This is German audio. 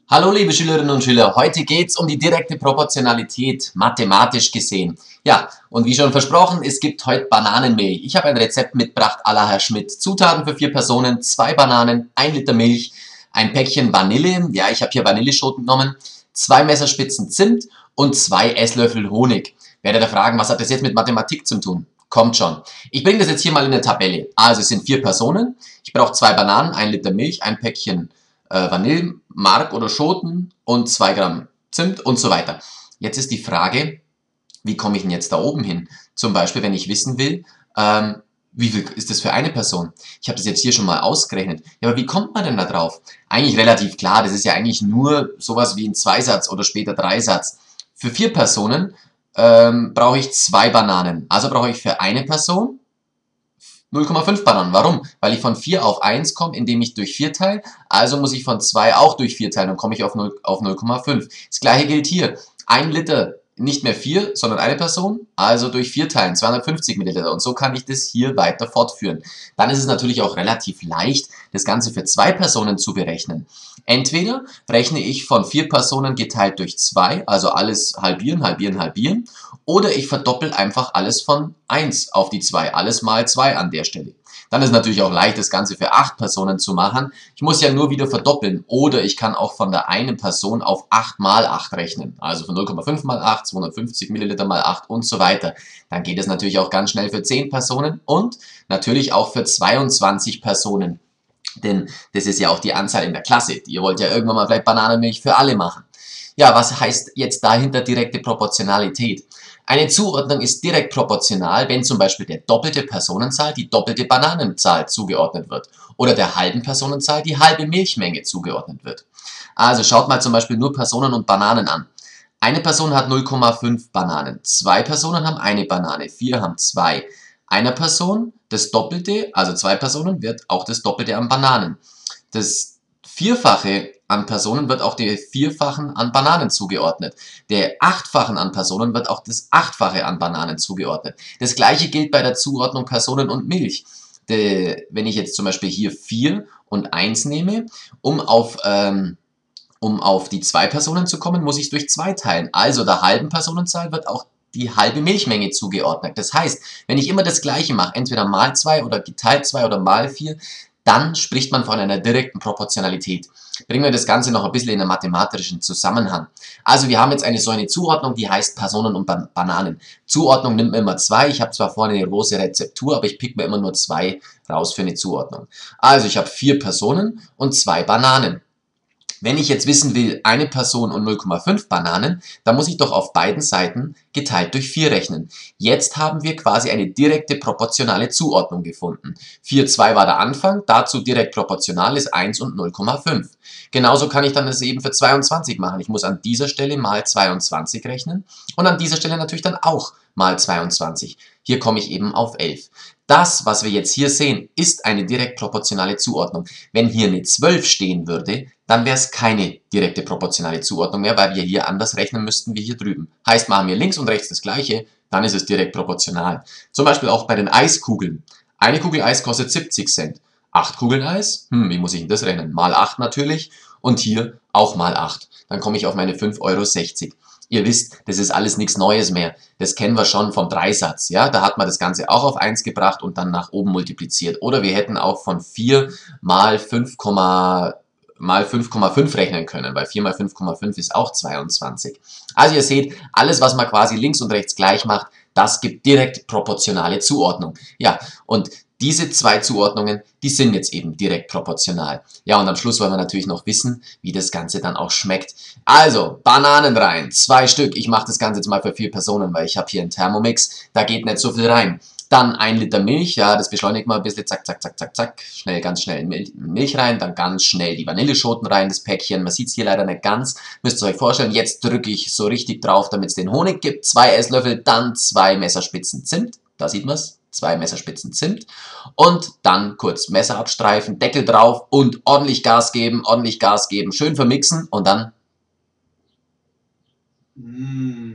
Hallo liebe Schülerinnen und Schüler, heute geht es um die direkte Proportionalität, mathematisch gesehen. Ja, und wie schon versprochen, es gibt heute Bananenmilch. Ich habe ein Rezept mitgebracht à la Herr Schmidt. Zutaten für 4 Personen, 2 Bananen, 1 Liter Milch, ein Päckchen Vanille, ja, ich habe hier Vanilleschoten genommen, 2 Messerspitzen Zimt und 2 Esslöffel Honig. Werdet ihr fragen, was hat das jetzt mit Mathematik zu tun? Kommt schon. Ich bringe das jetzt hier mal in eine Tabelle. Also es sind 4 Personen, ich brauche 2 Bananen, 1 Liter Milch, ein Päckchen Vanillemark oder Schoten und 2 Gramm Zimt und so weiter. Jetzt ist die Frage, wie komme ich denn jetzt da oben hin? Zum Beispiel, wenn ich wissen will, wie viel ist das für eine Person? Ich habe das jetzt hier schon mal ausgerechnet. Ja, aber wie kommt man denn da drauf? Eigentlich relativ klar, das ist ja eigentlich nur sowas wie ein Zweisatz oder später Dreisatz. Für 4 Personen brauche ich 2 Bananen. Also brauche ich für eine Person 0,5 Bananen. Warum? Weil ich von 4 auf 1 komme, indem ich durch 4 teile. Also muss ich von 2 auch durch 4 teilen und komme ich auf 0,5. Das gleiche gilt hier. 1 Liter, nicht mehr 4, sondern eine Person, also durch 4 teilen, 250 Milliliter. Und so kann ich das hier weiter fortführen. Dann ist es natürlich auch relativ leicht, das Ganze für 2 Personen zu berechnen. Entweder rechne ich von 4 Personen geteilt durch 2, also alles halbieren, halbieren, halbieren. Oder ich verdoppel einfach alles von 1 auf die 2, alles mal 2 an der Stelle. Dann ist natürlich auch leicht, das Ganze für 8 Personen zu machen. Ich muss ja nur wieder verdoppeln. Oder ich kann auch von der einen Person auf 8 mal 8 rechnen. Also von 0,5 mal 8, 250 Milliliter mal 8 und so weiter. Dann geht es natürlich auch ganz schnell für 10 Personen und natürlich auch für 22 Personen. Denn das ist ja auch die Anzahl in der Klasse. Ihr wollt ja irgendwann mal vielleicht Bananenmilch für alle machen. Ja, was heißt jetzt dahinter direkte Proportionalität? Eine Zuordnung ist direkt proportional, wenn zum Beispiel der doppelte Personenzahl die doppelte Bananenzahl zugeordnet wird oder der halben Personenzahl die halbe Milchmenge zugeordnet wird. Also schaut mal zum Beispiel nur Personen und Bananen an. Eine Person hat 0,5 Bananen, 2 Personen haben eine Banane, 4 haben 2. Einer Person das Doppelte, also 2 Personen, wird auch das Doppelte an Bananen. Das Vierfache an Personen wird auch der Vierfachen an Bananen zugeordnet. Der Achtfachen an Personen wird auch das Achtfache an Bananen zugeordnet. Das gleiche gilt bei der Zuordnung Personen und Milch. Wenn ich jetzt zum Beispiel hier 4 und 1 nehme, um auf die 2 Personen zu kommen, muss ich es durch 2 teilen. Also der halben Personenzahl wird auch die halbe Milchmenge zugeordnet. Das heißt, wenn ich immer das Gleiche mache, entweder mal 2 oder geteilt 2 oder mal 4, dann spricht man von einer direkten Proportionalität. Bringen wir das Ganze noch ein bisschen in einen mathematischen Zusammenhang. Also wir haben jetzt so eine Zuordnung, die heißt Personen und Bananen. Zuordnung nimmt man immer 2. Ich habe zwar vorne eine große Rezeptur, aber ich pick mir immer nur 2 raus für eine Zuordnung. Also ich habe 4 Personen und 2 Bananen. Wenn ich jetzt wissen will, eine Person und 0,5 Bananen, dann muss ich doch auf beiden Seiten geteilt durch 4 rechnen. Jetzt haben wir quasi eine direkte proportionale Zuordnung gefunden. 4, 2 war der Anfang, dazu direkt proportional ist 1 und 0,5. Genauso kann ich dann das eben für 22 machen. Ich muss an dieser Stelle mal 22 rechnen und an dieser Stelle natürlich dann auch mal 22. Hier komme ich eben auf 11. Das, was wir jetzt hier sehen, ist eine direkt proportionale Zuordnung. Wenn hier eine 12 stehen würde, dann wäre es keine direkte proportionale Zuordnung mehr, weil wir hier anders rechnen müssten wie hier drüben. Heißt, machen wir links und rechts das gleiche, dann ist es direkt proportional. Zum Beispiel auch bei den Eiskugeln. Eine Kugel Eis kostet 70 Cent. 8 Kugeln Eis? Wie muss ich denn das rechnen? Mal 8 natürlich und hier auch mal 8. Dann komme ich auf meine 5,60 €. Ihr wisst, das ist alles nichts Neues mehr. Das kennen wir schon vom Dreisatz. Ja? Da hat man das Ganze auch auf 1 gebracht und dann nach oben multipliziert. Oder wir hätten auch von 4 mal 5,5 rechnen können, weil 4 mal 5,5 ist auch 22. Also ihr seht, alles was man quasi links und rechts gleich macht, das gibt direkt proportionale Zuordnung. Ja, und diese 2 Zuordnungen, die sind jetzt eben direkt proportional. Ja, und am Schluss wollen wir natürlich noch wissen, wie das Ganze dann auch schmeckt. Also, Bananen rein, 2 Stück. Ich mache das Ganze jetzt mal für 4 Personen, weil ich habe hier einen Thermomix, da geht nicht so viel rein. Dann 1 Liter Milch, ja, das beschleunigt mal ein bisschen, zack, zack, zack, zack, zack, schnell, ganz schnell Milch rein, dann ganz schnell die Vanilleschoten rein, das Päckchen, man sieht es hier leider nicht ganz, müsst ihr euch vorstellen, jetzt drücke ich so richtig drauf, damit es den Honig gibt, 2 Esslöffel, dann 2 Messerspitzen Zimt, da sieht man es, 2 Messerspitzen Zimt und dann kurz Messer abstreifen, Deckel drauf und ordentlich Gas geben, schön vermixen und dann